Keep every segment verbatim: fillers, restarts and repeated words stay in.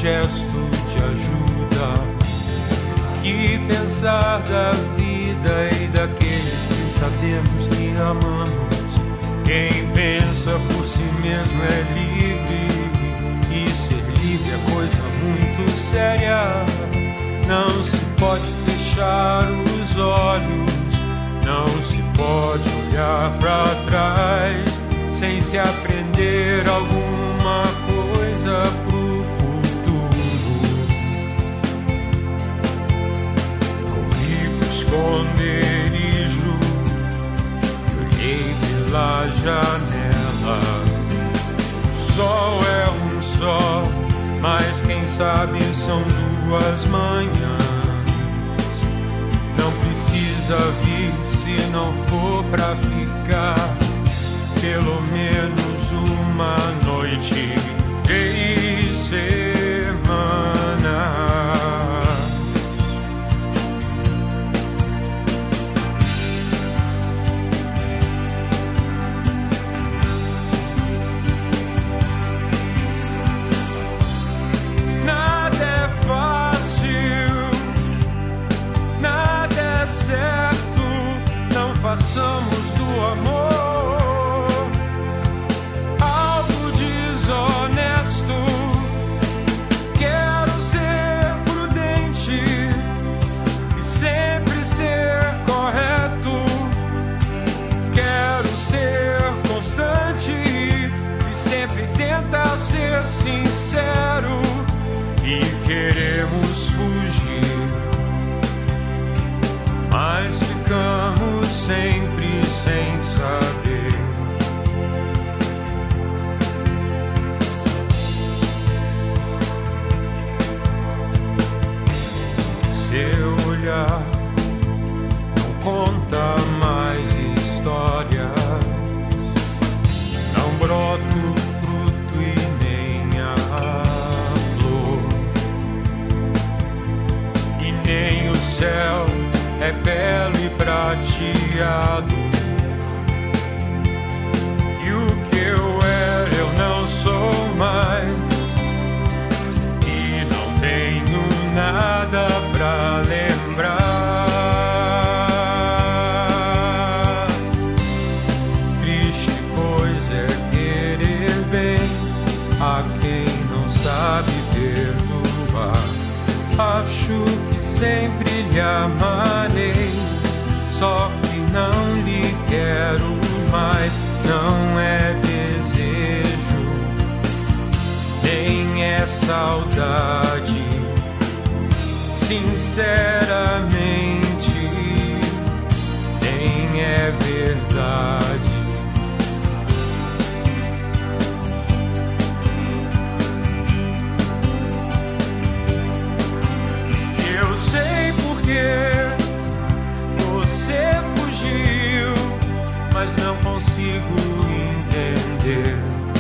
gesto de ajuda. Que pensar da vida e daqueles que sabemos que amamos? Quem pensa por si mesmo é livre, e ser livre é coisa muito séria. Não se pode fechar os olhos, não se pode olhar para trás sem se aprender alguma coisa pro futuro. Corri pro esconderijo, olhei pela janela. O sol é um só, mas quem sabe são duas manhãs. Não precisa vir se não for pra ficar, pelo menos uma noite e semana. Nada é fácil, nada é certo, não façamos do amor algo desonesto. Quero ser prudente e sempre ser correto. Quero ser constante e sempre tentar ser sincero. E queremos fugir, mas ficamos sempre sem saber. Seu olhar não conta mais histórias, não brota o fruto e nem a flor, e nem o céu é belo e prateado. E o que eu era eu não sou mais, e não tenho nada pra lembrar. Triste coisa é querer bem a quem não sabe perdoar. Acho que sempre lhe amarei, só que não lhe quero mais. Não é desejo, nem é saudade. Sinceramente, nem é verdade. Eu sei porque você fugiu, mas não consigo entender.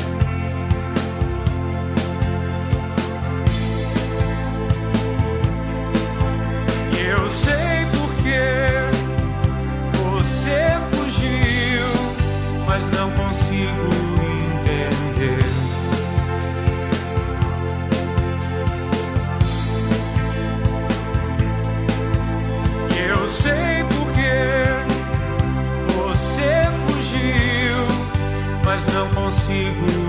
Eu sei porque você fugiu, mas não consigo entender. Eu sei porque você fugiu, mas não consigo